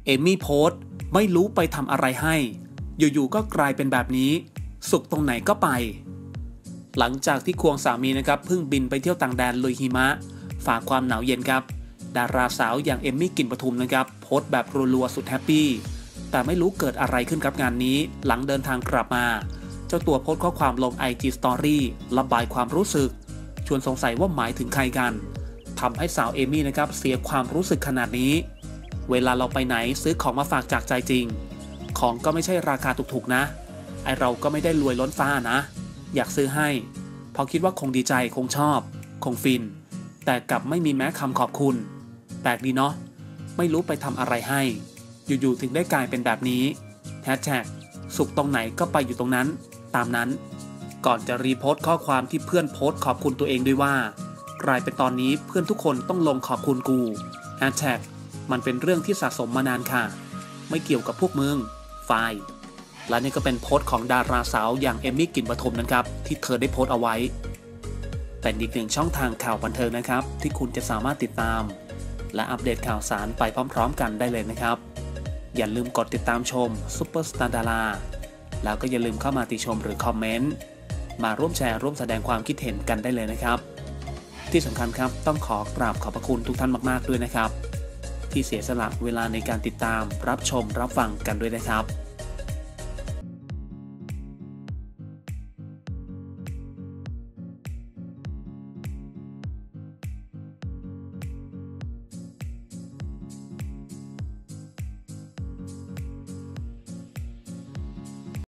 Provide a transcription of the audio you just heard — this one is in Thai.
เอมมี่โพสต์ไม่รู้ไปทำอะไรให้อยู่ๆก็กลายเป็นแบบนี้สุขตรงไหนก็ไปหลังจากที่ควงสามีนะครับเพิ่งบินไปเที่ยวต่างแดนลุยหิมะฝากความหนาวเย็นครับดาราสาวอย่างเอมมี่กลิ่นปทุมนะครับโพสต์แบบรัวๆสุดแฮปปี้แต่ไม่รู้เกิดอะไรขึ้นครับงานนี้หลังเดินทางกลับมาเจ้าตัวโพสต์ข้อความลง IG Story ระบายความรู้สึกชวนสงสัยว่าหมายถึงใครกันทำให้สาวเอมมี่นะครับเสียความรู้สึกขนาดนี้เวลาเราไปไหนซื้อของมาฝากจากใจจริงของก็ไม่ใช่ราคาถูกๆนะไอเราก็ไม่ได้รวยล้นฟ้านะอยากซื้อให้เพราะคิดว่าคงดีใจคงชอบคงฟินแต่กลับไม่มีแม้คำขอบคุณแปลกดีเนาะไม่รู้ไปทำอะไรให้อยู่ๆถึงได้กลายเป็นแบบนี้แฮชแท็กสุขตรงไหนก็ไปอยู่ตรงนั้นตามนั้นก่อนจะรีโพสต์ข้อความที่เพื่อนโพสต์ขอบคุณตัวเองด้วยว่ากลายเป็นตอนนี้เพื่อนทุกคนต้องลงขอบคุณกูแฮชแท็กมันเป็นเรื่องที่สะสมมานานค่ะไม่เกี่ยวกับพวกมึงไฟล์และนี่ก็เป็นโพสต์ของดาราสาวอย่างเอมมี่กลิ่นปทุมนะครับที่เธอได้โพสต์เอาไว้เป็นอีกหนึ่งช่องทางข่าวบันเทิงนะครับที่คุณจะสามารถติดตามและอัปเดตข่าวสารไปพร้อมๆกันได้เลยนะครับอย่าลืมกดติดตามชมซุปเปอร์สตาร์ดาราแล้วก็อย่าลืมเข้ามาติชมหรือคอมเมนต์มาร่วมแชร์ร่วมแสดงความคิดเห็นกันได้เลยนะครับที่สำคัญครับต้องขอกราบขอบพระคุณทุกท่านมากๆด้วยนะครับที่เสียสละเวลาในการติดตามรับชมรับฟังกันด้วยนะครับ